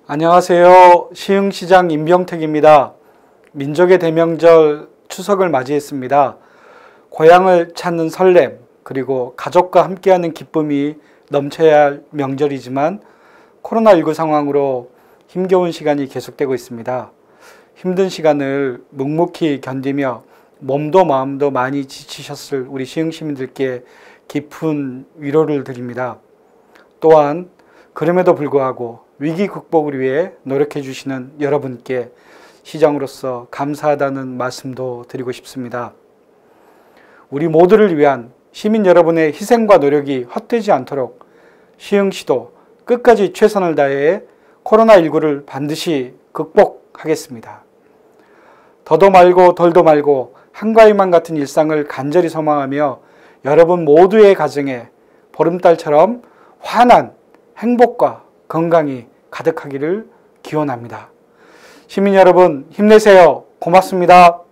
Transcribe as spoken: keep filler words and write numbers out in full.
안녕하세요. 시흥시장 임병택입니다. 민족의 대명절 추석을 맞이했습니다. 고향을 찾는 설렘, 그리고 가족과 함께하는 기쁨이 넘쳐야 할 명절이지만 코로나십구 상황으로 힘겨운 시간이 계속되고 있습니다. 힘든 시간을 묵묵히 견디며 몸도 마음도 많이 지치셨을 우리 시흥 시민들께 깊은 위로를 드립니다. 또한 그럼에도 불구하고 위기 극복을 위해 노력해 주시는 여러분께 시장으로서 감사하다는 말씀도 드리고 싶습니다. 우리 모두를 위한 시민 여러분의 희생과 노력이 헛되지 않도록 시흥시도 끝까지 최선을 다해 코로나십구를 반드시 극복하겠습니다. 더도 말고 덜도 말고 한가위만 같은 일상을 간절히 소망하며 여러분 모두의 가정에 보름달처럼 환한 행복과 건강이 가득하기를 기원합니다. 시민 여러분 힘내세요. 고맙습니다.